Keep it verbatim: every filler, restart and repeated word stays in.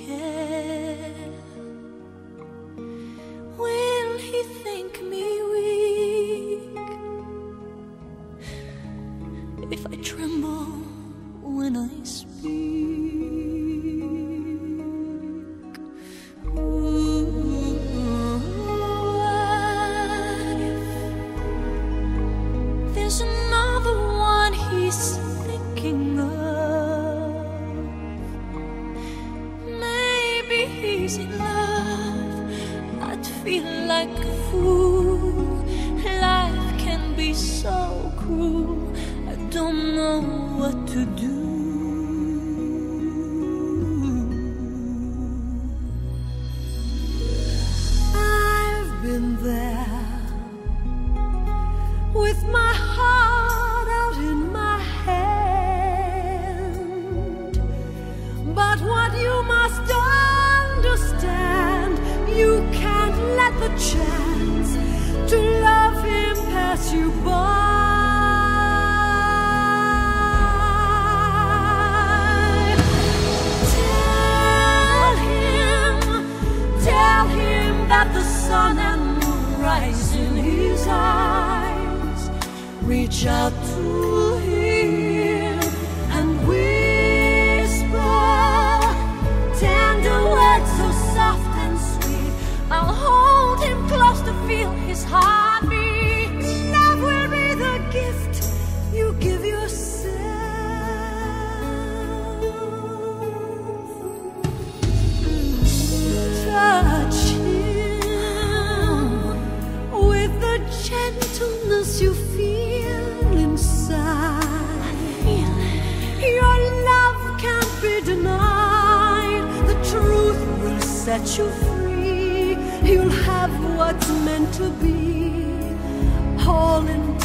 care? Will he think me weak if I tremble when I speak? Ooh, what if there's another one he's thinking of? Maybe he's in love. I'd feel like a fool. Life can be so cruel. I don't know what to do. I've been there with my heart out in my hand, but what you must understand, you can't let the chance to love him pass you by. Tell him, tell him that the sun and moon rise in his eyes. Reach out to him and whisper tender words so soft and sweet. I'll hold him close to feel his heartbeat. Love will be the gift you give yourself. Touch him with the gentleness you feel inside. I feel it. Your love can't be denied. The truth will set you free. You'll have what's meant to be, all in